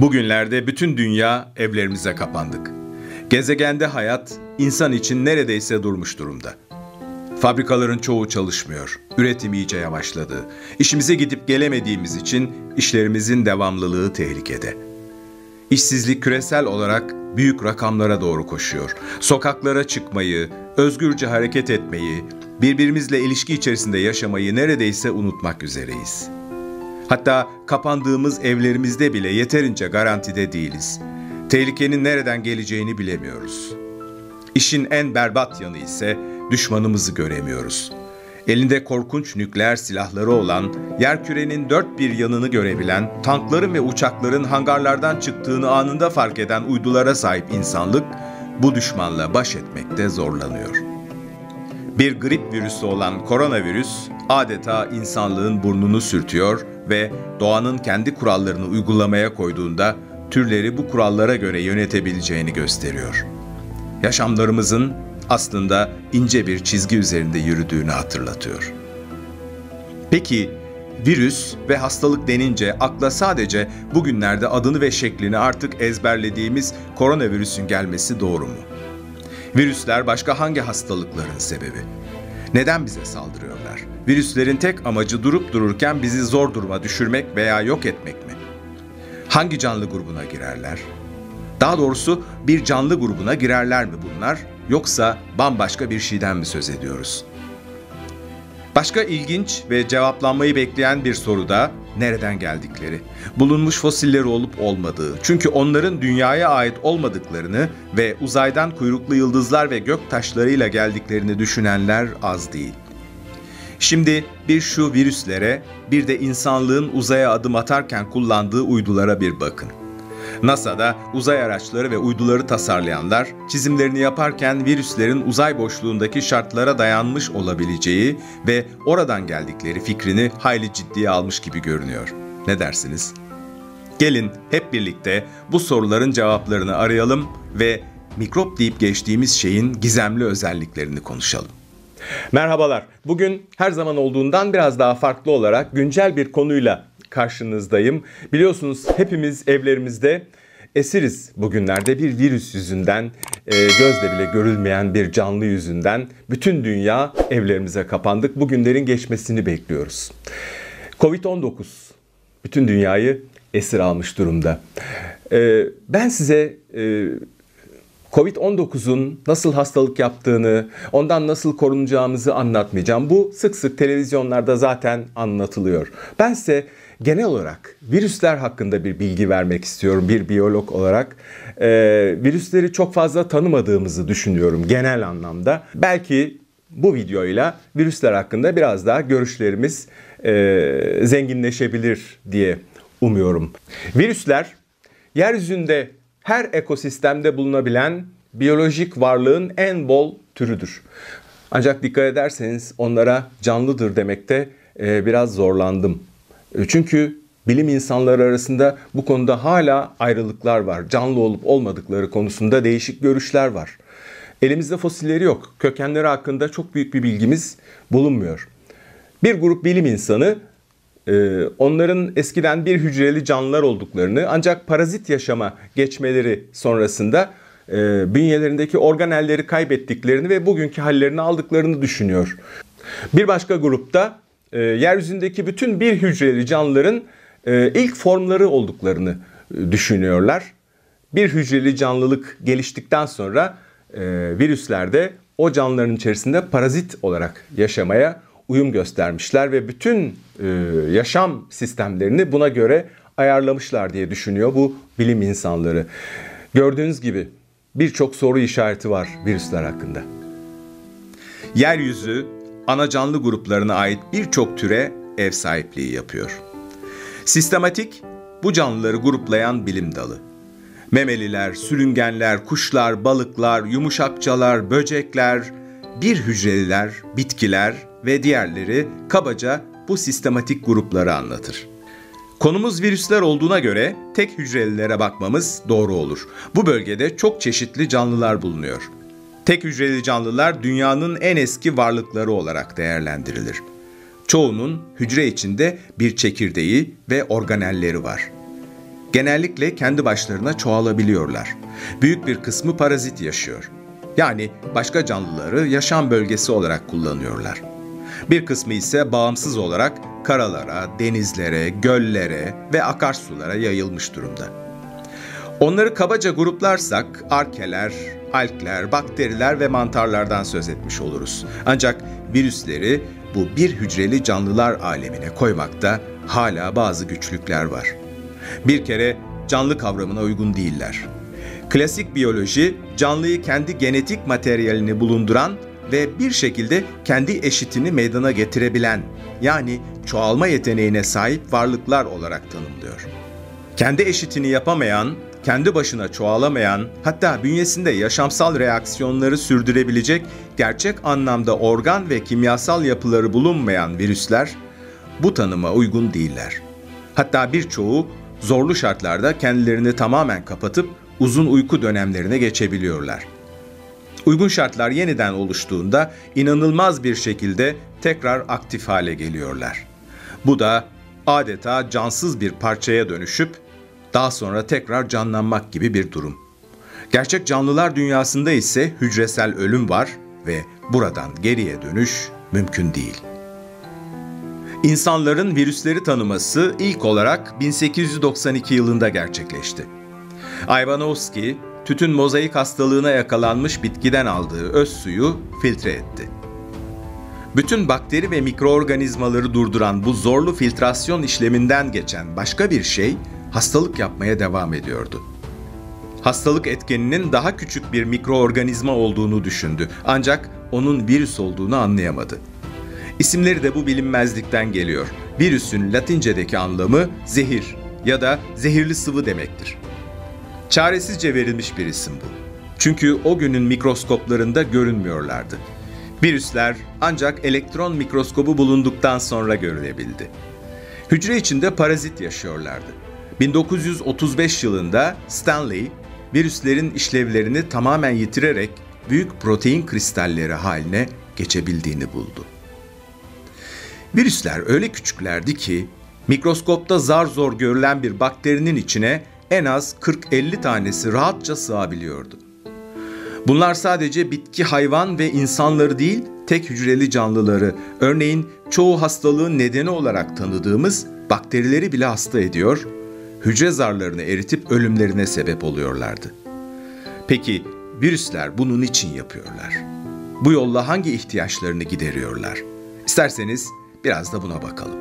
Bugünlerde bütün dünya evlerimize kapandık. Gezegende hayat insan için neredeyse durmuş durumda. Fabrikaların çoğu çalışmıyor. Üretim iyice yavaşladı. İşimize gidip gelemediğimiz için işlerimizin devamlılığı tehlikede. İşsizlik küresel olarak büyük rakamlara doğru koşuyor. Sokaklara çıkmayı, özgürce hareket etmeyi, birbirimizle ilişki içerisinde yaşamayı neredeyse unutmak üzereyiz. Hatta kapandığımız evlerimizde bile yeterince garantide değiliz. Tehlikenin nereden geleceğini bilemiyoruz. İşin en berbat yanı ise düşmanımızı göremiyoruz. Elinde korkunç nükleer silahları olan, yerkürenin dört bir yanını görebilen, tankların ve uçakların hangarlardan çıktığını anında fark eden uydulara sahip insanlık, bu düşmanla baş etmekte zorlanıyor. Bir grip virüsü olan koronavirüs, adeta insanlığın burnunu sürtüyor ve doğanın kendi kurallarını uygulamaya koyduğunda, türleri bu kurallara göre yönetebileceğini gösteriyor. Yaşamlarımızın aslında ince bir çizgi üzerinde yürüdüğünü hatırlatıyor. Peki virüs ve hastalık denince akla sadece bugünlerde adını ve şeklini artık ezberlediğimiz koronavirüsün gelmesi doğru mu? Virüsler başka hangi hastalıkların sebebi? Neden bize saldırıyorlar? Virüslerin tek amacı durup dururken bizi zor duruma düşürmek veya yok etmek mi? Hangi canlı grubuna girerler? Daha doğrusu bir canlı grubuna girerler mi bunlar? Yoksa bambaşka bir şeyden mi söz ediyoruz? Başka ilginç ve cevaplanmayı bekleyen bir soru da nereden geldikleri, bulunmuş fosilleri olup olmadığı. Çünkü onların dünyaya ait olmadıklarını ve uzaydan kuyruklu yıldızlar ve gök taşlarıyla geldiklerini düşünenler az değil. Şimdi bir şu virüslere, bir de insanlığın uzaya adım atarken kullandığı uydulara bir bakın. NASA'da uzay araçları ve uyduları tasarlayanlar, çizimlerini yaparken virüslerin uzay boşluğundaki şartlara dayanmış olabileceği ve oradan geldikleri fikrini hayli ciddiye almış gibi görünüyor. Ne dersiniz? Gelin hep birlikte bu soruların cevaplarını arayalım ve mikrop deyip geçtiğimiz şeyin gizemli özelliklerini konuşalım. Merhabalar. Bugün her zaman olduğundan biraz daha farklı olarak güncel bir konuyla karşınızdayım. Biliyorsunuz hepimiz evlerimizde esiriz bugünlerde bir virüs yüzünden, gözle bile görülmeyen bir canlı yüzünden bütün dünya evlerimize kapandık. Bu günlerin geçmesini bekliyoruz. Covid-19 bütün dünyayı esir almış durumda. Ben size Covid-19'un nasıl hastalık yaptığını, ondan nasıl korunacağımızı anlatmayacağım. Bu sık sık televizyonlarda zaten anlatılıyor. Ben size genel olarak virüsler hakkında bir bilgi vermek istiyorum bir biyolog olarak. Virüsleri çok fazla tanımadığımızı düşünüyorum genel anlamda. Belki bu videoyla virüsler hakkında biraz daha görüşlerimiz zenginleşebilir diye umuyorum. Virüsler yeryüzünde her ekosistemde bulunabilen biyolojik varlığın en bol türüdür. Ancak dikkat ederseniz onlara canlıdır demekte biraz zorlandım. Çünkü bilim insanları arasında bu konuda hala ayrılıklar var. Canlı olup olmadıkları konusunda değişik görüşler var. Elimizde fosilleri yok. Kökenleri hakkında çok büyük bir bilgimiz bulunmuyor. Bir grup bilim insanı onların eskiden bir hücreli canlılar olduklarını ancak parazit yaşama geçmeleri sonrasında bünyelerindeki organelleri kaybettiklerini ve bugünkü hallerini aldıklarını düşünüyor. Bir başka grupta yeryüzündeki bütün bir hücreli canlıların ilk formları olduklarını düşünüyorlar. Bir hücreli canlılık geliştikten sonra virüsler de o canlıların içerisinde parazit olarak yaşamaya uyum göstermişler ve bütün yaşam sistemlerini buna göre ayarlamışlar diye düşünüyor bu bilim insanları. Gördüğünüz gibi birçok soru işareti var virüsler hakkında. Yeryüzü ana canlı gruplarına ait birçok türe ev sahipliği yapıyor. Sistematik bu canlıları gruplayan bilim dalı. Memeliler, sürüngenler, kuşlar, balıklar, yumuşakçalar, böcekler, bir hücreliler, bitkiler ve diğerleri kabaca bu sistematik grupları anlatır. Konumuz virüsler olduğuna göre tek hücrelilere bakmamız doğru olur. Bu bölgede çok çeşitli canlılar bulunuyor. Tek hücreli canlılar dünyanın en eski varlıkları olarak değerlendirilir. Çoğunun hücre içinde bir çekirdeği ve organelleri var. Genellikle kendi başlarına çoğalabiliyorlar. Büyük bir kısmı parazit yaşıyor. Yani başka canlıları yaşam bölgesi olarak kullanıyorlar. Bir kısmı ise bağımsız olarak karalara, denizlere, göllere ve akarsulara yayılmış durumda. Onları kabaca gruplarsak arkeler, algler, bakteriler ve mantarlardan söz etmiş oluruz. Ancak virüsleri bu bir hücreli canlılar alemine koymakta hala bazı güçlükler var. Bir kere canlı kavramına uygun değiller. Klasik biyoloji, canlıyı kendi genetik materyalini bulunduran ve bir şekilde kendi eşitini meydana getirebilen, yani çoğalma yeteneğine sahip varlıklar olarak tanımlıyor. Kendi eşitini yapamayan, kendi başına çoğalamayan, hatta bünyesinde yaşamsal reaksiyonları sürdürebilecek gerçek anlamda organ ve kimyasal yapıları bulunmayan virüsler bu tanıma uygun değiller. Hatta birçoğu zorlu şartlarda kendilerini tamamen kapatıp uzun uyku dönemlerine geçebiliyorlar. Uygun şartlar yeniden oluştuğunda inanılmaz bir şekilde tekrar aktif hale geliyorlar. Bu da adeta cansız bir parçaya dönüşüp daha sonra tekrar canlanmak gibi bir durum. Gerçek canlılar dünyasında ise hücresel ölüm var ve buradan geriye dönüş mümkün değil. İnsanların virüsleri tanıması ilk olarak 1892 yılında gerçekleşti. Ivanovski, tütün mozaik hastalığına yakalanmış bitkiden aldığı öz suyu filtre etti. Bütün bakteri ve mikroorganizmaları durduran bu zorlu filtrasyon işleminden geçen başka bir şey hastalık yapmaya devam ediyordu. Hastalık etkeninin daha küçük bir mikroorganizma olduğunu düşündü, ancak onun virüs olduğunu anlayamadı. İsimleri de bu bilinmezlikten geliyor. Virüsün Latincedeki anlamı zehir ya da zehirli sıvı demektir. Çaresizce verilmiş bir isim bu. Çünkü o günün mikroskoplarında görünmüyorlardı. Virüsler ancak elektron mikroskobu bulunduktan sonra görülebildi. Hücre içinde parazit yaşıyorlardı. 1935 yılında Stanley, virüslerin işlevlerini tamamen yitirerek büyük protein kristalleri haline geçebildiğini buldu. Virüsler öyle küçüklerdi ki mikroskopta zar zor görülen bir bakterinin içine en az 40-50 tanesi rahatça sığabiliyordu. Bunlar sadece bitki, hayvan ve insanları değil, tek hücreli canlıları, örneğin çoğu hastalığın nedeni olarak tanıdığımız bakterileri bile hasta ediyor, hücre zarlarını eritip ölümlerine sebep oluyorlardı. Peki virüsler bunun için yapıyorlar? Bu yolla hangi ihtiyaçlarını gideriyorlar? İsterseniz biraz da buna bakalım.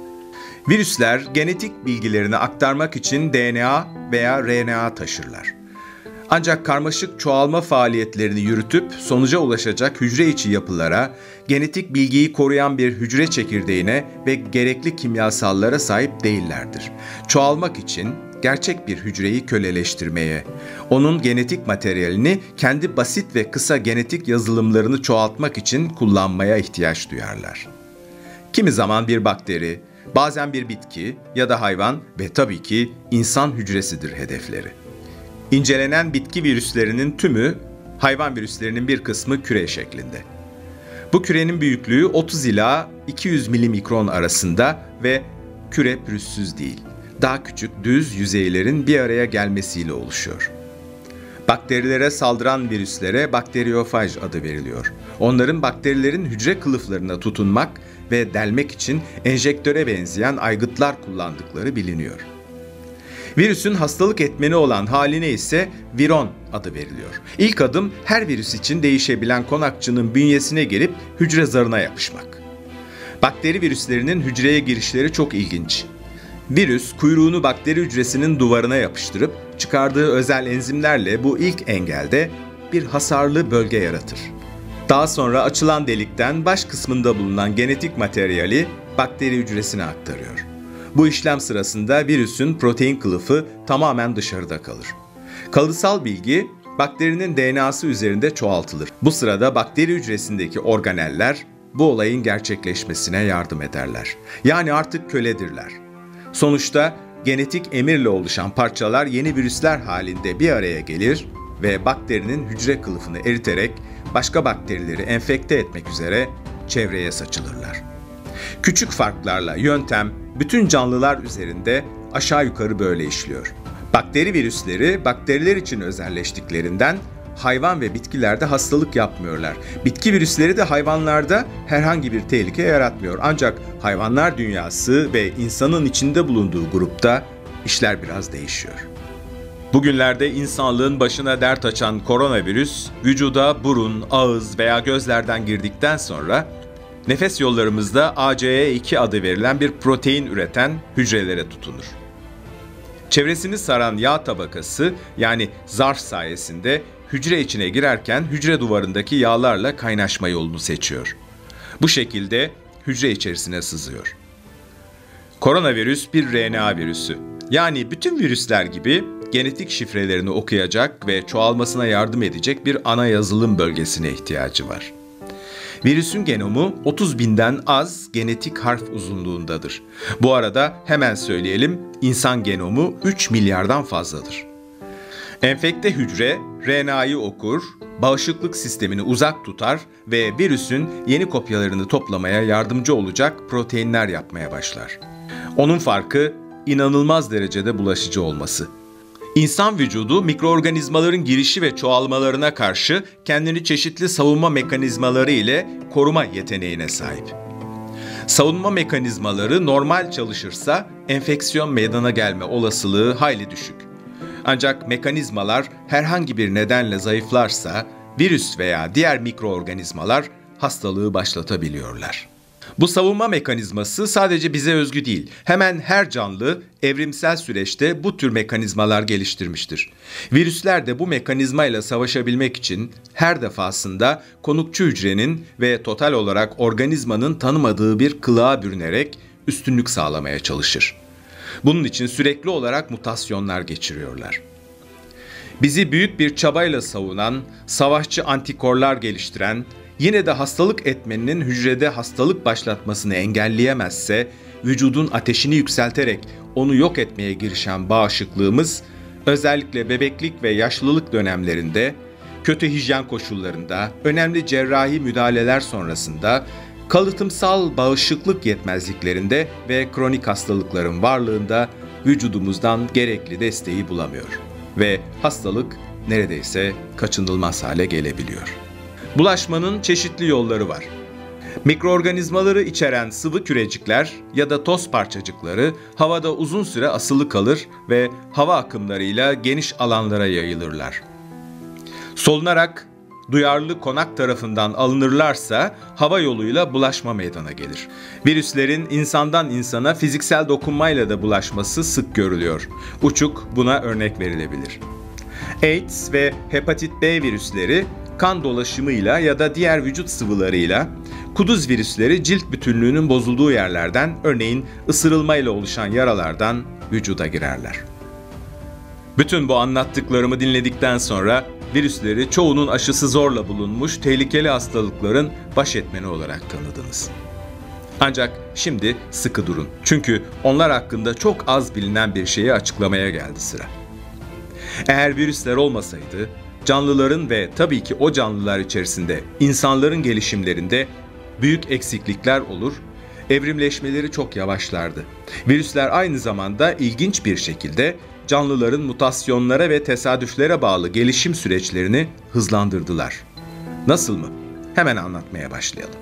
Virüsler genetik bilgilerini aktarmak için DNA veya RNA taşırlar. Ancak karmaşık çoğalma faaliyetlerini yürütüp sonuca ulaşacak hücre içi yapılara, genetik bilgiyi koruyan bir hücre çekirdeğine ve gerekli kimyasallara sahip değillerdir. Çoğalmak için gerçek bir hücreyi köleleştirmeye, onun genetik materyalini kendi basit ve kısa genetik yazılımlarını çoğaltmak için kullanmaya ihtiyaç duyarlar. Kimi zaman bir bakteri, bazen bir bitki ya da hayvan ve tabii ki insan hücresidir hedefleri. İncelenen bitki virüslerinin tümü, hayvan virüslerinin bir kısmı küre şeklinde. Bu kürenin büyüklüğü 30 ila 200 milimikron arasında ve küre pürüzsüz değil. Daha küçük düz yüzeylerin bir araya gelmesiyle oluşuyor. Bakterilere saldıran virüslere bakteriyofaj adı veriliyor. Onların bakterilerin hücre kılıflarına tutunmak ve delmek için enjektöre benzeyen aygıtlar kullandıkları biliniyor. Virüsün hastalık etmeni olan haline ise viron adı veriliyor. İlk adım her virüs için değişebilen konakçının bünyesine gelip hücre zarına yapışmak. Bakteri virüslerinin hücreye girişleri çok ilginç. Virüs kuyruğunu bakteri hücresinin duvarına yapıştırıp çıkardığı özel enzimlerle bu ilk engelde bir hasarlı bölge yaratır. Daha sonra açılan delikten baş kısmında bulunan genetik materyali bakteri hücresine aktarıyor. Bu işlem sırasında virüsün protein kılıfı tamamen dışarıda kalır. Kalıtsal bilgi bakterinin DNA'sı üzerinde çoğaltılır. Bu sırada bakteri hücresindeki organeller bu olayın gerçekleşmesine yardım ederler. Yani artık köledirler. Sonuçta genetik emirle oluşan parçalar yeni virüsler halinde bir araya gelir ve bakterinin hücre kılıfını eriterek başka bakterileri enfekte etmek üzere çevreye saçılırlar. Küçük farklarla yöntem bütün canlılar üzerinde aşağı yukarı böyle işliyor. Bakteri virüsleri bakteriler için özelleştiklerinden hayvan ve bitkilerde hastalık yapmıyorlar. Bitki virüsleri de hayvanlarda herhangi bir tehlike yaratmıyor. Ancak hayvanlar dünyası ve insanın içinde bulunduğu grupta işler biraz değişiyor. Bugünlerde insanlığın başına dert açan koronavirüs, vücuda burun, ağız veya gözlerden girdikten sonra nefes yollarımızda ACE2 adı verilen bir protein üreten hücrelere tutunur. Çevresini saran yağ tabakası yani zarf sayesinde hücre içine girerken hücre duvarındaki yağlarla kaynaşma yolunu seçiyor. Bu şekilde hücre içerisine sızıyor. Koronavirüs bir RNA virüsü. Yani bütün virüsler gibi genetik şifrelerini okuyacak ve çoğalmasına yardım edecek bir ana yazılım bölgesine ihtiyacı var. Virüsün genomu 30.000'den az genetik harf uzunluğundadır. Bu arada hemen söyleyelim, insan genomu 3 milyardan fazladır. Enfekte hücre RNA'yı okur, bağışıklık sistemini uzak tutar ve virüsün yeni kopyalarını toplamaya yardımcı olacak proteinler yapmaya başlar. Onun farkı inanılmaz derecede bulaşıcı olması. İnsan vücudu mikroorganizmaların girişi ve çoğalmalarına karşı kendini çeşitli savunma mekanizmaları ile koruma yeteneğine sahip. Savunma mekanizmaları normal çalışırsa enfeksiyon meydana gelme olasılığı hayli düşük. Ancak mekanizmalar herhangi bir nedenle zayıflarsa virüs veya diğer mikroorganizmalar hastalığı başlatabiliyorlar. Bu savunma mekanizması sadece bize özgü değil. Hemen her canlı evrimsel süreçte bu tür mekanizmalar geliştirmiştir. Virüsler de bu mekanizmayla savaşabilmek için her defasında konukçu hücrenin ve total olarak organizmanın tanımadığı bir kılığa bürünerek üstünlük sağlamaya çalışır. Bunun için sürekli olarak mutasyonlar geçiriyorlar. Bizi büyük bir çabayla savunan, savaşçı antikorlar geliştiren, yine de hastalık etmeninin hücrede hastalık başlatmasını engelleyemezse, vücudun ateşini yükselterek onu yok etmeye girişen bağışıklığımız, özellikle bebeklik ve yaşlılık dönemlerinde, kötü hijyen koşullarında, önemli cerrahi müdahaleler sonrasında, kalıtımsal bağışıklık yetmezliklerinde ve kronik hastalıkların varlığında vücudumuzdan gerekli desteği bulamıyor ve hastalık neredeyse kaçınılmaz hale gelebiliyor. Bulaşmanın çeşitli yolları var. Mikroorganizmaları içeren sıvı kürecikler ya da toz parçacıkları havada uzun süre asılı kalır ve hava akımlarıyla geniş alanlara yayılırlar. Solunarak duyarlı konak tarafından alınırlarsa hava yoluyla bulaşma meydana gelir. Virüslerin insandan insana fiziksel dokunmayla da bulaşması sık görülüyor. Uçuk buna örnek verilebilir. AIDS ve hepatit B virüsleri kan dolaşımıyla ya da diğer vücut sıvılarıyla, kuduz virüsleri cilt bütünlüğünün bozulduğu yerlerden, örneğin ısırılmayla oluşan yaralardan vücuda girerler. Bütün bu anlattıklarımı dinledikten sonra virüsleri çoğunun aşısı zorla bulunmuş tehlikeli hastalıkların baş etmeni olarak tanıdınız. Ancak şimdi sıkı durun. Çünkü onlar hakkında çok az bilinen bir şeyi açıklamaya geldi sıra. Eğer virüsler olmasaydı, canlıların ve tabii ki o canlılar içerisinde insanların gelişimlerinde büyük eksiklikler olur, evrimleşmeleri çok yavaşlardı. Virüsler aynı zamanda ilginç bir şekilde canlıların mutasyonlara ve tesadüflere bağlı gelişim süreçlerini hızlandırdılar. Nasıl mı? Hemen anlatmaya başlayalım.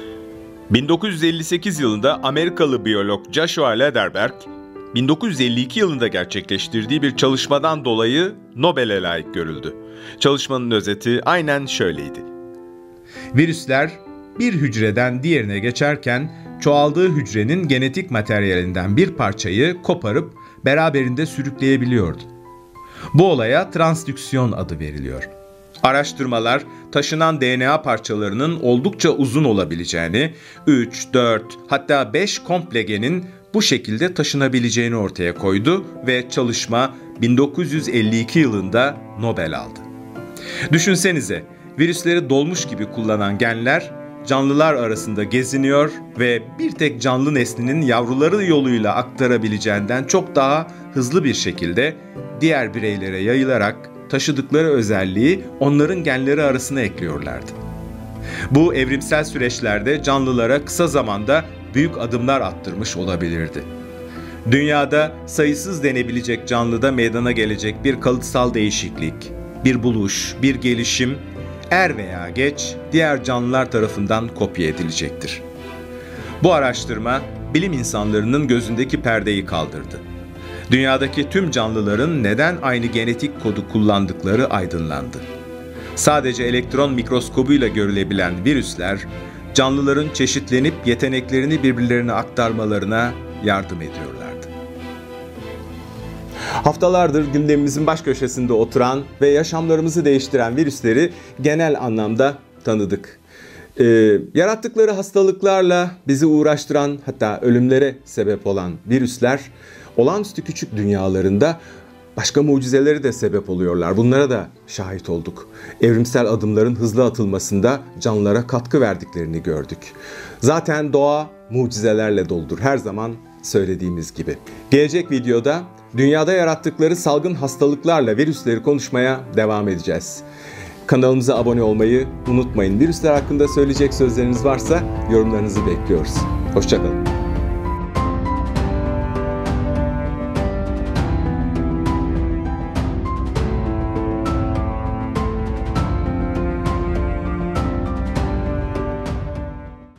1958 yılında Amerikalı biyolog Joshua Lederberg, 1952 yılında gerçekleştirdiği bir çalışmadan dolayı Nobel'e layık görüldü. Çalışmanın özeti aynen şöyleydi. Virüsler bir hücreden diğerine geçerken çoğaldığı hücrenin genetik materyalinden bir parçayı koparıp beraberinde sürükleyebiliyordu. Bu olaya transdüksiyon adı veriliyor. Araştırmalar taşınan DNA parçalarının oldukça uzun olabileceğini, 3, 4 hatta 5 komple genin bu şekilde taşınabileceğini ortaya koydu ve çalışma 1952 yılında Nobel aldı. Düşünsenize, virüsleri dolmuş gibi kullanan genler canlılar arasında geziniyor ve bir tek canlı neslinin yavruları yoluyla aktarabileceğinden çok daha hızlı bir şekilde diğer bireylere yayılarak taşıdıkları özelliği onların genleri arasına ekliyorlardı. Bu evrimsel süreçlerde canlılara kısa zamanda büyük adımlar attırmış olabilirdi. Dünyada sayısız denebilecek canlıda meydana gelecek bir kalıtsal değişiklik, bir buluş, bir gelişim er veya geç diğer canlılar tarafından kopya edilecektir. Bu araştırma bilim insanlarının gözündeki perdeyi kaldırdı. Dünyadaki tüm canlıların neden aynı genetik kodu kullandıkları aydınlandı. Sadece elektron mikroskobuyla görülebilen virüsler, canlıların çeşitlenip yeteneklerini birbirlerine aktarmalarına yardım ediyorlardı. Haftalardır gündemimizin baş köşesinde oturan ve yaşamlarımızı değiştiren virüsleri genel anlamda tanıdık. Yarattıkları hastalıklarla bizi uğraştıran, hatta ölümlere sebep olan virüsler olağanüstü küçük dünyalarında başka mucizelere de sebep oluyorlar. Bunlara da şahit olduk. Evrimsel adımların hızlı atılmasında canlılara katkı verdiklerini gördük. Zaten doğa mucizelerle doludur, her zaman söylediğimiz gibi. Gelecek videoda dünyada yarattıkları salgın hastalıklarla virüsleri konuşmaya devam edeceğiz. Kanalımıza abone olmayı unutmayın. Virüsler hakkında söyleyecek sözleriniz varsa yorumlarınızı bekliyoruz. Hoşça kalın.